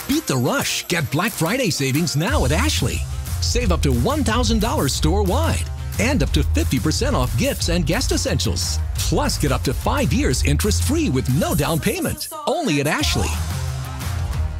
Beat the rush. Get Black Friday savings now at Ashley. Save up to $1,000 store-wide and up to 50% off gifts and guest essentials. Plus, get up to 5 years interest-free with no down payment. Only at Ashley.